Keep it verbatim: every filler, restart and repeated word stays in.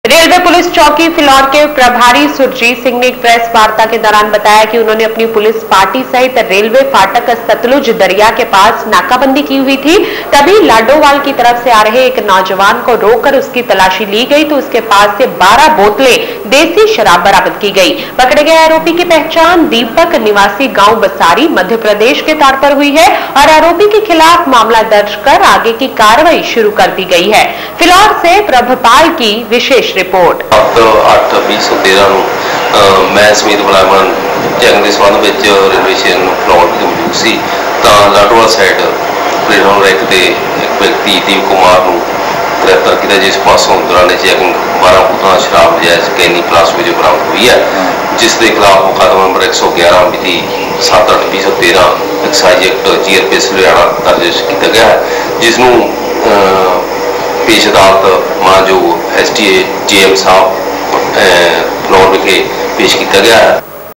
Railway police चौकी फिलौर के प्रभारी सुरजीत सिंह ने एक प्रेस वार्ता के दौरान बताया कि उन्होंने अपनी पुलिस पार्टी सहित रेलवे फाटक सतलुज दरिया के पास नाकाबंदी की हुई थी। तभी लाडोवाल की तरफ से आ रहे एक नौजवान को रोककर उसकी तलाशी ली गई तो उसके पास से बारह बोतलें देसी शराब बरामद की गई। पकड़े गए आरोपी की पहचान दीपक निवासी गांव बसारी मध्य प्रदेश के तौर पर हुई है और आरोपी के खिलाफ मामला दर्ज कर आगे की कार्रवाई शुरू कर दी गई है। फिलौर से प्रभपाल की विशेष रिपोर्ट। अठ बीस सौ तेरह मैं समेत मुलाजमान चैकिंग के संबंध में रेलवे स्टेशन फिलौर मौजूद सी लाडोवाल साइड प्लेटफॉर्म रैक से एक व्यक्ति दीप कुमार को गिरफ्तार किया, जिस पासों दौरान चैकिंग बारह बोतल शराब नजायज कैनी प्लास्टिक बरामद हुई है, जिसके खिलाफ मुकदमा नंबर एक सौ ग्यारह मिति सत्त अठ बीस सौ तेरह excise act G R P S Haryana दर्ज किया गया है, जिसनों पेश अदालत मानयोग S T A G M साहब फिलौर विखे पेश किया गया है।